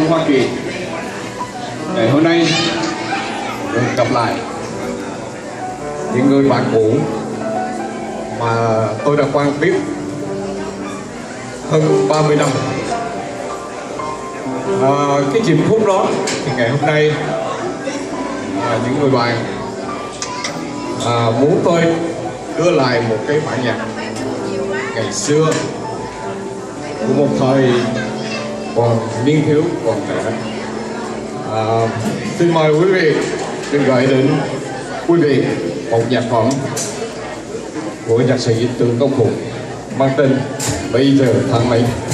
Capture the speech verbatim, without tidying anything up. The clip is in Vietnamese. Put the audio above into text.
Hoa Kỳ. Ngày hôm nay được gặp lại những người bạn cũ mà tôi đã quen biết hơn ba mươi năm. À, cái dịp phút đó thì ngày hôm nay à, những người bạn à, muốn tôi đưa lại một cái bản nhạc ngày xưa của một thời còn niên thiếu, còn trẻ. À, xin mời quý vị được gửi đến quý vị một nhạc phẩm của nhạc sĩ Trương Công Phụng mang tên Bây Giờ Tháng Mấy.